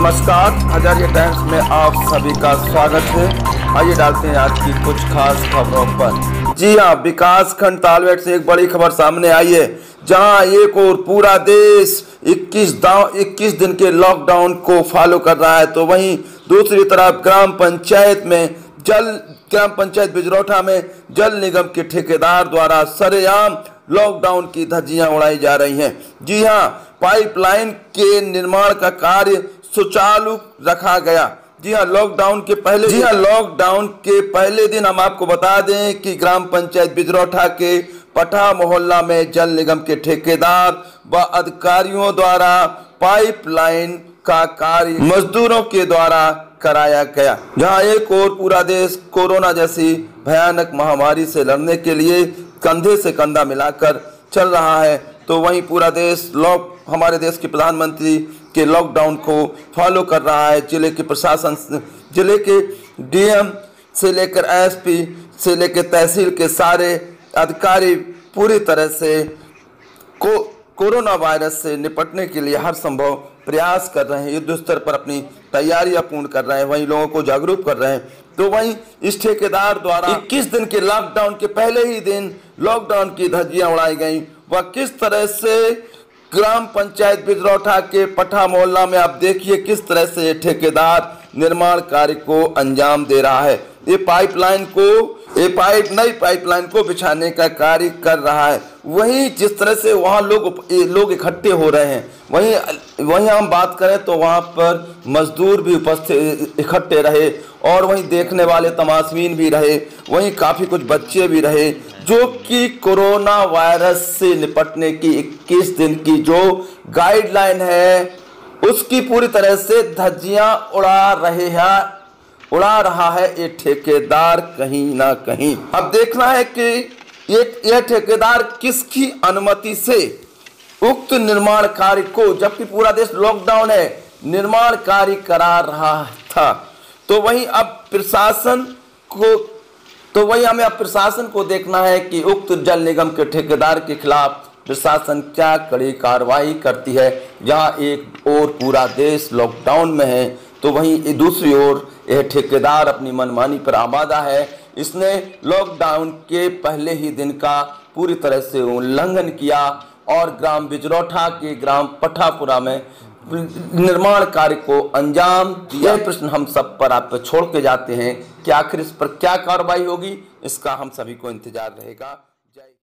नमस्कार, हजारिया टाइम्स में आप सभी का स्वागत है। आइए डालते हैं आज की कुछ खास खबरों पर। जी हां, विकासखंड तालवेट से एक बड़ी खबर सामने आई है, जहां एक और पूरा देश 21 दिन के लॉकडाउन को फॉलो कर रहा है, तो वहीं दूसरी तरफ ग्राम पंचायत बिजरौठा में जल निगम के ठेकेदार द्वारा सरेआम लॉकडाउन की धज्जियां उड़ाई जा रही हैं। जी हां, पाइपलाइन के निर्माण का कार्य सुचारू रखा गया। लॉकडाउन के पहले दिन हम आपको बता दें कि ग्राम पंचायत बिजरौठा के पठा मोहल्ला में जल निगम के ठेकेदार व अधिकारियों द्वारा पाइपलाइन का कार्य मजदूरों के द्वारा कराया गया। जहां एक और पूरा देश कोरोना जैसी भयानक महामारी से लड़ने के लिए कंधे से कंधा मिलाकर चल रहा है, तो वहीं पूरा देश हमारे देश के प्रधानमंत्री के लॉकडाउन को फॉलो कर रहा है। जिले के प्रशासन, जिले के डीएम से लेकर एसपी से लेकर तहसील के सारे अधिकारी पूरी तरह से कोरोना वायरस से निपटने के लिए हर संभव प्रयास कर रहे हैं, युद्ध स्तर पर अपनी तैयारियां पूर्ण कर रहे हैं, वहीं लोगों को जागरूक कर रहे हैं। तो वहीं इस ठेकेदार द्वारा 21 दिन के लॉकडाउन के पहले ही दिन लॉकडाउन की धज्जियां उड़ाई गई। वह किस तरह से ग्राम पंचायत बिजरौठा के पठा मोहल्ला में आप देखिए किस तरह से ठेकेदार निर्माण कार्य को अंजाम दे रहा है। नई पाइपलाइन को बिछाने का कार्य कर रहा है। वहीं जिस तरह से वहाँ लोग इकट्ठे हो रहे हैं, वहीं हम बात करें तो वहाँ पर मजदूर भी उपस्थित इकट्ठे रहे और वहीं देखने वाले तमाशबीन भी रहे, वहीं काफ़ी कुछ बच्चे भी रहे, जो कि कोरोना वायरस से निपटने की 21 दिन की जो गाइडलाइन है उसकी पूरी तरह से धज्जियां उड़ा रहा है ये ठेकेदार कहीं ना कहीं। अब देखना है कि यह ठेकेदार किसकी अनुमति से उक्त निर्माण कार्य को, जबकि पूरा देश लॉकडाउन है, निर्माण कार्य करा रहा था। तो वहीं हमें प्रशासन को देखना है कि उक्त जल निगम के ठेकेदार के खिलाफ प्रशासन क्या कड़ी कार्रवाई करती है। जहां एक और पूरा देश लॉकडाउन में है, तो वहीं दूसरी ओर यह ठेकेदार अपनी मनमानी पर आमादा है। इसने लॉकडाउन के पहले ही दिन का पूरी तरह से उल्लंघन किया और ग्राम बिजरौठा के ग्राम पठापुरा में निर्माण कार्य को अंजाम दिया। यह प्रश्न हम सब पर आप छोड़ के जाते हैं कि आखिर इस पर क्या कार्रवाई होगी, इसका हम सभी को इंतजार रहेगा।